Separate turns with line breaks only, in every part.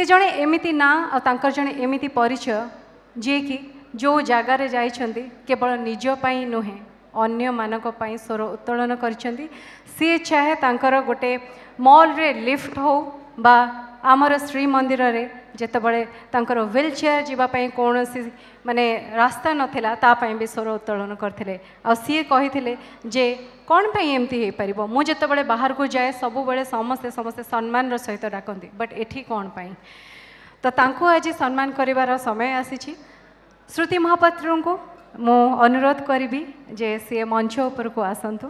जड़े एमती ना और जड़े एमती परिचय जी कि जो जगार जाइछंती केवल निजपाई नुहे अन्य मानक पाई स्वर उत्तोलन करिसेंती। सी चाहे तांकर गोटे मॉल रे लिफ्ट हो बा आमर श्री मंदिर रे जेतबळे तांकर व्हील चेयर जीवाई कौन सी माने रास्ता नथिला तापाई भी स्वर उत्तोलन करथिले। आ सी कहिथिले जे कौन पाई एमती हे परिबो मु जेतबळे बाहर को जाए सब बेले समस्ते समस्ते सम्मान रो सहित डाकंती बट एठी कौन पाई तो तांको आज सम्मान करिवार समय आसीछि। श्रुति महापात्र को मु अनुरोध करी जे सी मंच ऊपर को आसतु।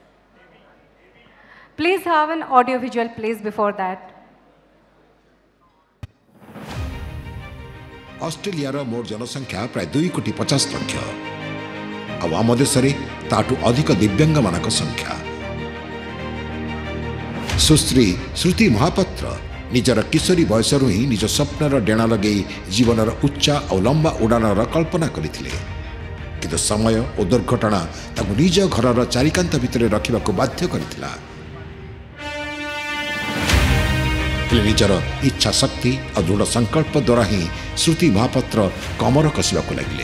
Please have an audio visual please before that.
Australia रो मोर जनसंख्या प्राय 2,50,00,000 और आम देश ताठू अधिक दिव्यांग मानक संख्या। सुश्री श्रुति महापात्र निजर किशोरी बयसरू ही निज स्वप्नर डेणा लगे जीवनर उच्चा और लंबा उड़ानर कल्पना करथिले किंतु समय और दुर्घटना ताकू निज घरर चारिकांत भितर रखा बाध्य करथिला। निजर इच्छा शक्ति और दृढ़ संकल्प द्वारा ही श्रुति महापात्र कमर कषा लगे।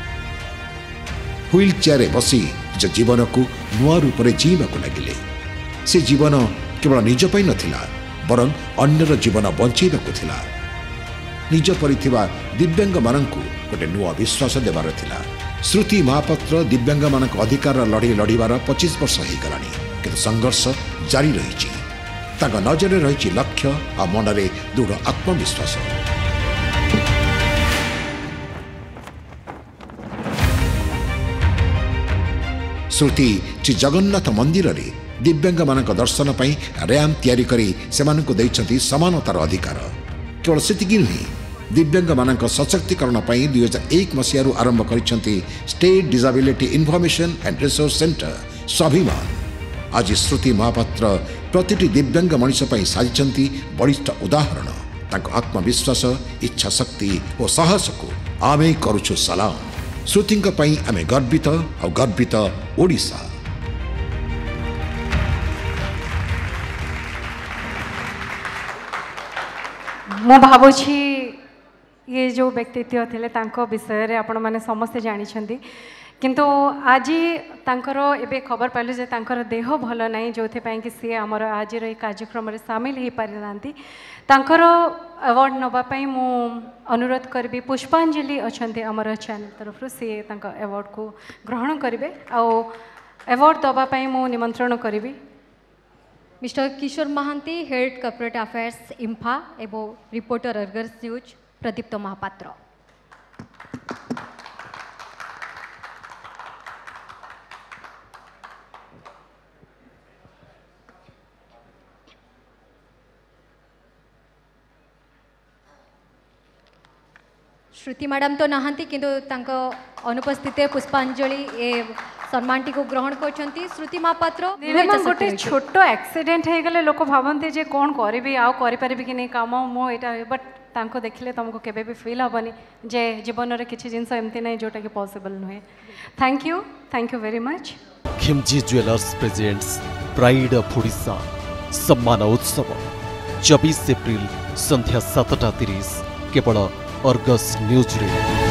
व्हील चेयर बसी निज जीवन को नुआ रूप से जीवा लगे। से जीवन केवल निज पाई नथिला बरं अन्यर जीवन बंचैबाकू थिला। निज परिथिबा दिव्यांग माननकू गोटे नुआ विश्वास देवार थिला। श्रुति महापात्र दिव्यांग मानक अधिकार लड़ी लड़ीबार 25 वर्ष हो गलानी किंतु संघर्ष जारी रही। तांका नजरे रही लक्ष्य और मनरे दृढ़ आत्मविश्वास। श्रुति श्री जगन्नाथ मंदिर रे दिव्यांग मानक दर्शन पर रैम्प तैयारी करी सेमानकु दैछंती समानतार अधिकार। केवल सेतिकी नुहे दिव्यांग मानक सशक्तिकरण पर 2001 मसीह आरंभ करिछंती state disability information and resource centre Swabhiman. आज श्रुति महापात्र प्रतिटी दिव्यांग मनीष पर साजिछंती बलिष्ठ उदाहरण। तांको आत्मविश्वास इच्छा शक्ति और साहस को आमे करुछु सलाम। श्रुतिंक पई आमे गर्वित और गर्वित ओडिशा।
मु भावुछि ये जो व्यक्तित्व थे विषय रे आपण माने समस्ते जानी किंतु आज तांकर एबे खबर पाइलु जे तांकर देह भल नहीं जो कि सी आमर आज कार्यक्रम रे शामिल हो पारि नांती। तांकर अवार्ड नवापाई मु अनुरोध करी पुष्पांजलि अछंती आमर चैनल तरफ सी तांका अवार्ड को ग्रहण करेंगे। अवार्ड दवापाई मु निमंत्रण करी
mister Kishore Mohanty head corporate affairs IMFA एवं रिपोर्टर अर्गस न्यूज प्रदीप्त महापात्र। श्रुति मैडम तो नहांती किंतु तांको अनुपस्थित पुष्पांजलि ए सम्मानटी को ग्रहण करछंती। श्रुति महापात्र
गोटे छोट एक्सीडेंट हो गले लोक भावती जे कौन करी आउ करि कि नहीं काम मो एटा बट तांको देखले तुमको केबे भी फील हबनी जे जीवन रे किछि जिंस एमती नहीं जोटा कि पॉसिबल नुहे। Thank you very much.
Khimji jewellers presents pride of Odisha सम्मान उत्सव 24 एप्रिल संध्या 7:30 केवल अर्गस न्यूज रे।